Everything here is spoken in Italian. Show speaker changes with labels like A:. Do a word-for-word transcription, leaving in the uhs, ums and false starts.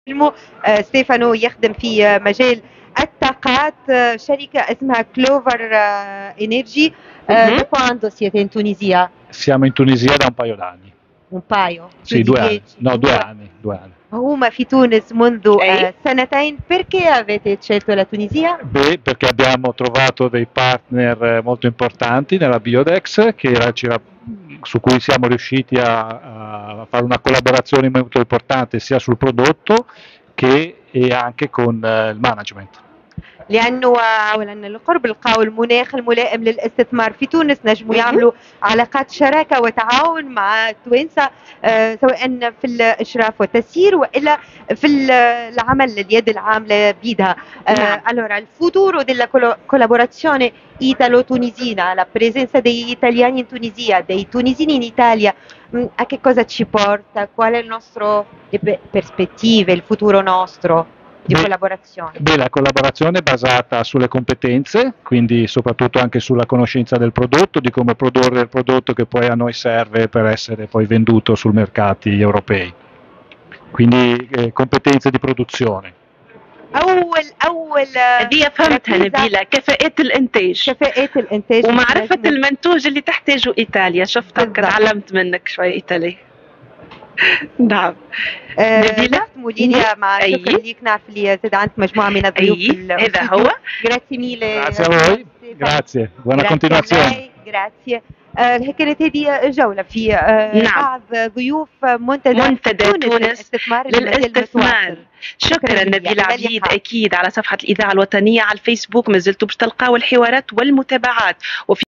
A: المو آه، ستيفانو يخدم في آه، مجال الطاقات، آه، شركة اسمها كلوفر انرجي.
B: Mhm.
A: da quando siete in Tunisia?
C: Siamo in Tunisia da un paio d'anni.
A: Un paio? Più
C: Sì,
A: di
C: due anni.
A: dieci?
C: No, due
A: due.
C: anni, due anni.
A: هما في تونس منذ
B: أي.
A: آه، سنتين. Perché avete scelto la Tunisia?
C: Beh, perché abbiamo trovato dei partner eh, molto importanti nella Biodex che era- ci ra- su cui siamo riusciti a, a fare una collaborazione molto importante sia sul prodotto che e anche con eh, il management.
A: لأنه أولا القرب لقاو المناخ الملائم للاستثمار في تونس، نجموا
B: مهم.
A: يعملوا علاقات شراكة وتعاون مع التوانسة، آه، سواء في الإشراف والتسيير وإلا في ال- العمل اليد العاملة بيدها.
B: نعم.
A: Eh, allora, il futuro della colo- collaborazione italo-tunisina, la presenza degli italiani in Tunisia, dei tunisini in Italia, mh, a che cosa ci porta? Qual è il nostro, le pe- prospettive, il futuro nostro di
C: Beh,
A: collaborazione?
C: Beh, la collaborazione è basata sulle competenze, quindi soprattutto anche sulla conoscenza del prodotto, di come produrre il prodotto che poi a noi serve per essere poi venduto sui mercati europei. Quindi eh, competenze di produzione.
A: أول أول
B: هذه فهمتها
A: ركيزة
B: نبيلة، كفاءات الإنتاج
A: كفاءة الإنتاج
B: ومعرفة
A: لازم-
B: المنتوج اللي تحتاجه إيطاليا. شفتك
A: بالضبط.
B: تعلمت منك شوي إيطالي. نعم.
A: آه،
B: نبيلة؟
A: نختموا ليليا مع
B: أي.
A: شكرا ليك، نعرف اللي زاد عندك مجموعة من الضيوف
B: أي،
A: في ال-
B: هذا
A: الاستوديو.
B: هو.
A: Grazie mille.
C: Grazie a voi, grazie, buona
A: Grazie a
C: continuazione.
A: lei، grazie. آه، كانت هذه جولة في آه،
B: نعم.
A: بعض ضيوف منتدى
B: منتدى تونس
A: للاستثمار المالي
B: للاستثمار.
A: المتوافر.
B: شكرا
A: ليليا.
B: نبيلة
A: إلى
B: عبيد.
A: اللقاء.
B: أكيد على صفحة الإذاعة الوطنية على الفيسبوك ما زلتوا باش تلقاو الحوارات والمتابعات. وفي